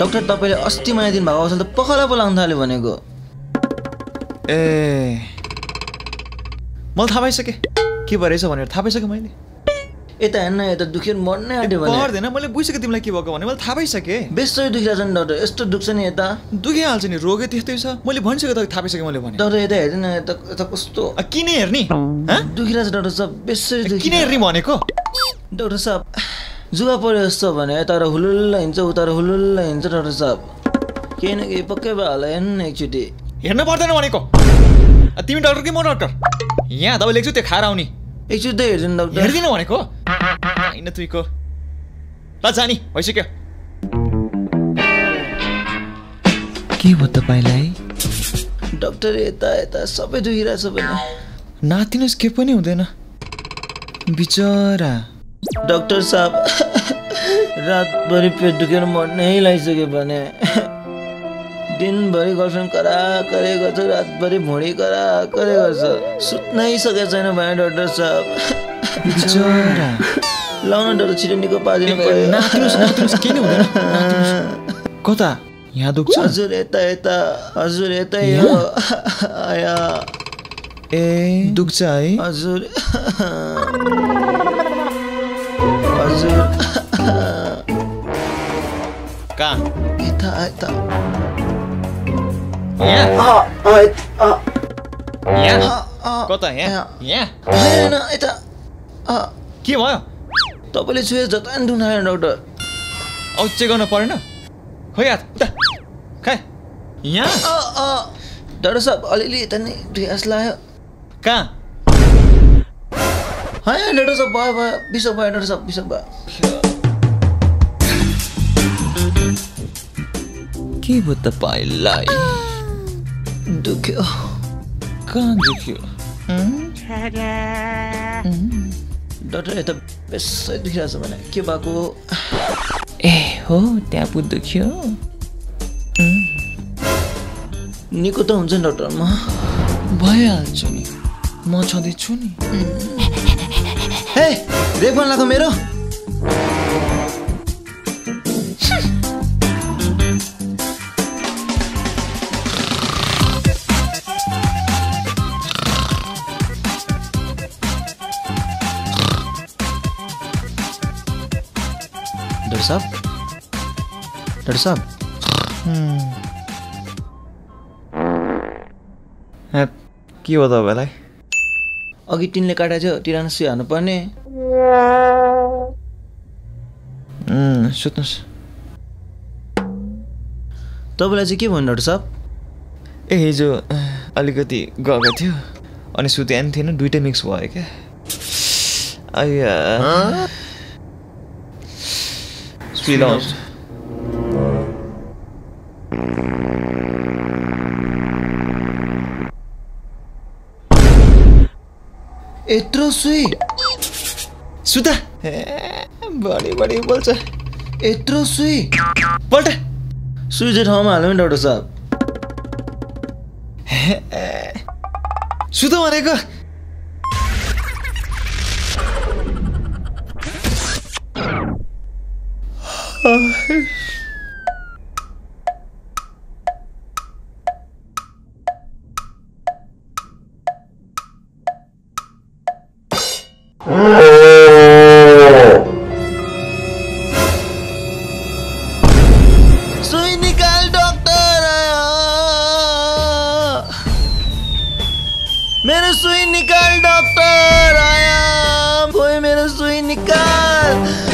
doctor तपाईले अस्ति माया दिन भएको अवस्था त पखला पो लाग्न थाल्यो भनेको ए मलाई थाहा पाइसके के भएछ भनेर थाहा पाइसके मैले यता हेर्न यता दुखेर मर्नै आँट्यो भने पर्दैन मैले बुझिसके तिमीलाई के भएको भने मैले थाहा पाइसके बेसरी दुखिरहेछ नि डाक्टर यस्तो दुख्छ नि यता दुखिहाल्छ नि रोगै त्यस्तै छ मैले भनिसके त थाहा पाइसके मैले भने डाक्टर यता हेर्दैन यता कस्तो किन हेर्ने दुखिरहेछ डाक्टर साहब बेसरी किन हेर्ने भनेको डाक्टर साहब जुगा पर्यो जस्तो भने यता हुलुल्ल हिँड्छ उता हुलुल्ल हिँड्छ डाक्टर साहब केही न केही पक्कै भयो होला हेर्नु न एकचोटि हेर्न पर्दैन भनेको तिमी डाक्टर कि म डाक्टर यहाँ दबाई लेख्छु त्यो खाएर आउने एकचोटि त हेर्दिनु डाक्टर हेर्दिन भनेको होइन तुइको ल जानी भइसक्यो के भयो तपाईँलाई डाक्टर यता यता सबै दुखिरहेछ भने नातिनुहोस् के पनि हुँदैन बिचरा डाक्टर साहब रातभरि पेट दुखेर मर्नै लागिसक्यो भने दिनभरि गर्लफ्रेन्ड करा करे गर्छ रातभरि भुँडी करा करे गर्छ सुत्नै सकेको छैन भने डाक्टर साहब बिचरा लाउन डाक्टर छिटो निको पारिदिनु पर्यो नातिनुहोस् के नि हुँदैन कता यहाँ दुख्छ हजुर यता यता हजुर यतै हो आया ए दुख्छ है हजुर हजुर कहाँ यता यता यहाँ कता यहाँ होइन यता के भयो तपाईँले छुए जता नि दुख्न आयो डाक्टर औ चेक गर्न परेन खोइ हात उता खै यहाँ डाक्टर साहब अलिअलि यता नि दुख्यास लाग्यो कहाँ होइन डाक्टर साहब भयो भयो बिसक भयो डाक्टर साहब बिसक भयो के भयो तपाईँलाई दुख्यो कहाँ दुख्यो डाक्टर यता बेसै दुखिरहेछ भने के भएको ए हो त्यहाँ पो दुख्यो निको त हुन्छ नि डाक्टर म भइहाल्छु नि म छँदैछु नि हे रेप गर्न लाग्यो मेरो डाक्टर साहब के हो तपाईँलाई अघि टिनले काटेको थियो टिरान सुई हाल्नु पर्ने सुत्नुहोस् तपाईँलाई चाहिँ के भन्नु डाक्टर साहब ए हिजो अलिकति गएको थियो अनि सुते नि थिएन दुइटै मिक्स भयो क्या आइया सुइलाउँछ यत्रो सुई सुता बढी बढी बोल्छ यत्रो सुई पल्ट सुई चाहिँ ठाउँमा हाल्नु नि डाक्टर साहब सुत भनेको सुई निकाल डॉक्टर मेरे सुई निकाल डॉक्टर आया कोई मेरे सुई निकाल